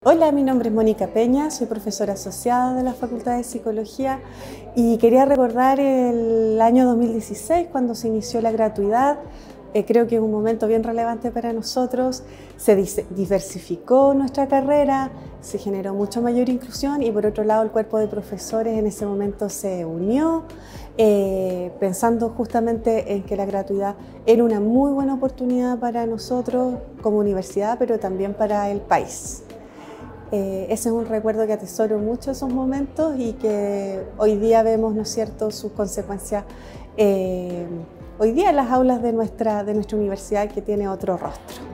Hola, mi nombre es Mónica Peña, soy profesora asociada de la Facultad de Psicología y quería recordar el año 2016 cuando se inició la gratuidad. Creo que es un momento bien relevante para nosotros. Se diversificó nuestra carrera, se generó mucho mayor inclusión y por otro lado el cuerpo de profesores en ese momento se unió pensando justamente en que la gratuidad era una muy buena oportunidad para nosotros como universidad, pero también para el país. Ese es un recuerdo que atesoro mucho esos momentos y que hoy día vemos, ¿no es cierto?, sus consecuencias hoy día en las aulas de nuestra universidad, que tiene otro rostro.